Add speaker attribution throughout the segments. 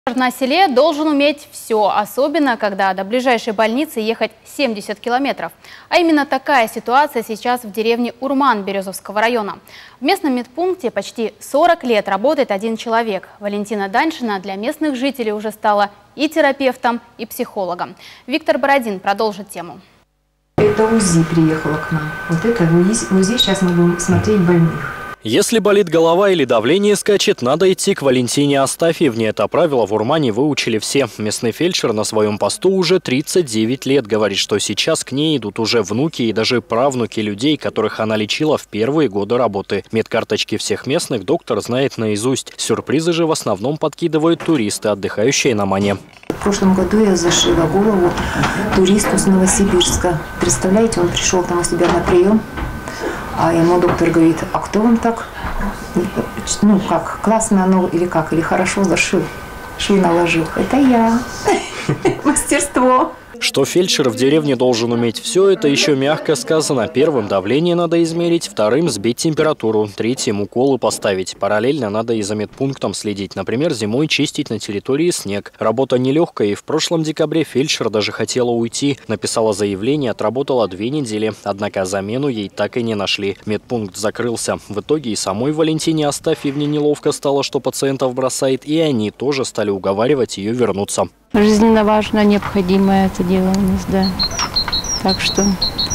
Speaker 1: На селе должен уметь все, особенно когда до ближайшей больницы ехать 70 километров. А именно такая ситуация сейчас в деревне Урман Березовского района. В местном медпункте почти 40 лет работает один человек. Валентина Даньшина для местных жителей уже стала и терапевтом, и психологом. Виктор Бородин продолжит тему.
Speaker 2: Это УЗИ приехало к нам. Вот это УЗИ сейчас мы будем смотреть больных.
Speaker 3: Если болит голова или давление скачет, надо идти к Валентине Астафьевне. Это правило в Урмане выучили все. Местный фельдшер на своем посту уже 39 лет. Говорит, что сейчас к ней идут уже внуки и даже правнуки людей, которых она лечила в первые годы работы. Медкарточки всех местных доктор знает наизусть. Сюрпризы же в основном подкидывают туристы, отдыхающие на Мане.
Speaker 2: В прошлом году я зашила голову туристу с Новосибирска. Представляете, он пришел там у себя на прием. А ему доктор говорит: а кто вам так, ну как, классно оно или как, или хорошо зашил, швы наложил? Это я. Мастерство.
Speaker 3: Что фельдшер в деревне должен уметь все, это еще мягко сказано. Первым давление надо измерить, вторым сбить температуру, третьим уколы поставить. Параллельно надо и за медпунктом следить. Например, зимой чистить на территории снег. Работа нелегкая, и в прошлом декабре фельдшер даже хотела уйти. Написала заявление, отработала 2 недели. Однако замену ей так и не нашли. Медпункт закрылся. В итоге и самой Валентине Астафьевне неловко стало, что пациентов бросает, и они тоже стали уговаривать ее вернуться.
Speaker 4: Жизненно важно, необходимое это дело у нас, да. Так что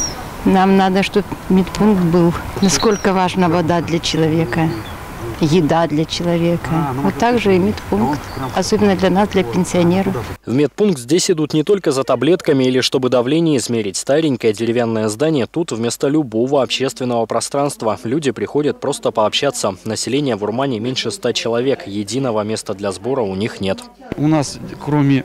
Speaker 4: нам надо, чтобы медпункт был. Насколько важна вода для человека, еда для человека. Вот так же и медпункт, особенно для нас, для пенсионеров.
Speaker 3: В медпункт здесь идут не только за таблетками или чтобы давление измерить. Старенькое деревянное здание тут вместо любого общественного пространства. Люди приходят просто пообщаться. Население в Урмане меньше 100 человек. Единого места для сбора у них нет.
Speaker 5: У нас, кроме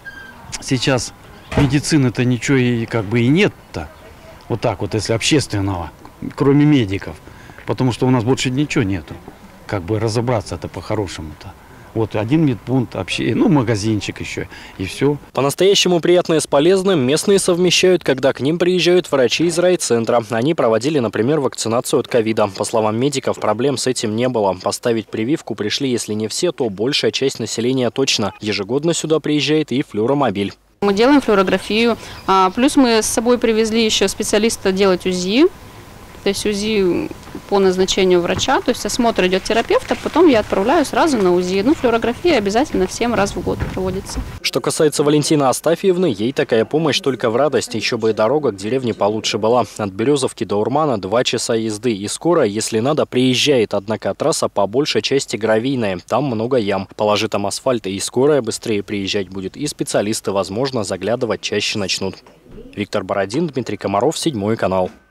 Speaker 5: сейчас медицины-то ничего и как бы и нет-то. Вот так вот, если общественного, кроме медиков. Потому что у нас больше ничего нету. Как бы разобраться-то по-хорошему-то. Вот один медпункт, ну магазинчик еще, и все.
Speaker 3: По-настоящему приятное с полезным местные совмещают, когда к ним приезжают врачи из райцентра. Они проводили, например, вакцинацию от ковида. По словам медиков, проблем с этим не было. Поставить прививку пришли, если не все, то большая часть населения точно. Ежегодно сюда приезжает и флюоромобиль.
Speaker 6: Мы делаем флюорографию, плюс мы с собой привезли еще специалиста делать УЗИ. То есть УЗИ по назначению врача, то есть осмотр идет терапевта, потом я отправляю сразу на УЗИ. Ну, флюорография обязательно всем раз в год проводится.
Speaker 3: Что касается Валентины Астафьевны, ей такая помощь только в радость. Еще бы и дорога к деревне получше была. От Березовки до Урмана 2 часа езды. И скоро, если надо, приезжает. Однако трасса по большей части гравийная. Там много ям. Положи там асфальт, и скорая быстрее приезжать будет. И специалисты, возможно, заглядывать чаще начнут. Виктор Бородин, Дмитрий Комаров, 7 канал.